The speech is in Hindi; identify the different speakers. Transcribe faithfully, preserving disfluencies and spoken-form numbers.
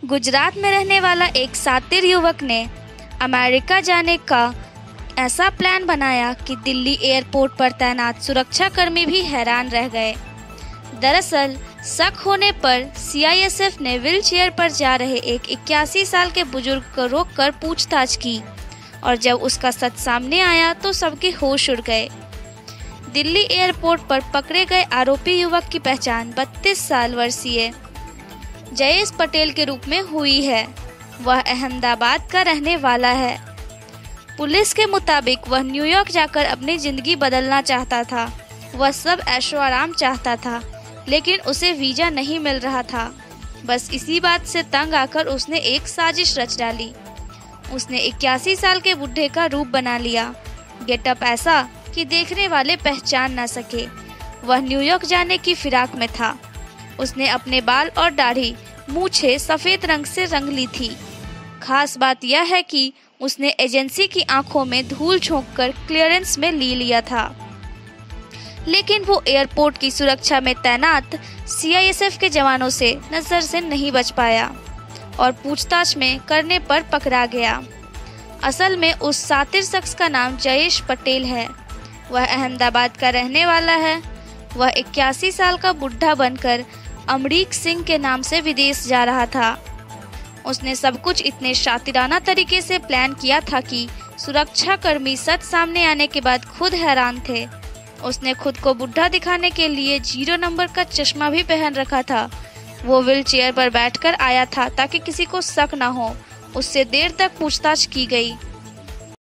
Speaker 1: गुजरात में रहने वाला एक शातिर युवक ने अमेरिका जाने का ऐसा प्लान बनाया कि दिल्ली एयरपोर्ट पर तैनात सुरक्षाकर्मी भी हैरान रह गए। दरअसल शक होने पर सी आई एस एफ ने व्हील चेयर पर जा रहे एक इक्यासी साल के बुजुर्ग को रोककर पूछताछ की और जब उसका सच सामने आया तो सबके होश उड़ गए। दिल्ली एयरपोर्ट पर पकड़े गए आरोपी युवक की पहचान बत्तीस साल वर्षीय जयेश पटेल के रूप में हुई है। वह अहमदाबाद का रहने वाला है। पुलिस के मुताबिक वह न्यूयॉर्क जाकर अपनी जिंदगी बदलना चाहता था। वह सब ऐशो आराम चाहता था, लेकिन उसे वीजा नहीं मिल रहा था। बस इसी बात से तंग आकर उसने एक साजिश रच डाली। उसने इक्यासी साल के बुढ़े का रूप बना लिया, गेटअप ऐसा कि देखने वाले पहचान न सके। वह न्यूयॉर्क जाने की फिराक में था। उसने अपने बाल और दाढ़ी मूछें सफेद रंग से रंग ली थी। खास बात यह है कि उसने एजेंसी की आंखों में धूल झोंककर क्लियरेंस में ले लिया था, लेकिन वो एयरपोर्ट की सुरक्षा में तैनात सी आई एस एफ के जवानों से नजर से नहीं बच पाया और पूछताछ में करने पर पकड़ा गया। असल में उस शातिर शख्स का नाम जयेश पटेल है। वह अहमदाबाद का रहने वाला है। वह इक्यासी साल का बुढ़ा बनकर अमरीक सिंह के नाम से विदेश जा रहा था। उसने सब कुछ इतने शातिराना तरीके से प्लान किया था कि सुरक्षाकर्मी सच सामने आने के बाद खुद हैरान थे। उसने खुद को बुढ़ा दिखाने के लिए जीरो नंबर का चश्मा भी पहन रखा था। वो व्हील चेयर पर बैठकर आया था ताकि किसी को शक न हो। उससे देर तक पूछताछ की गई।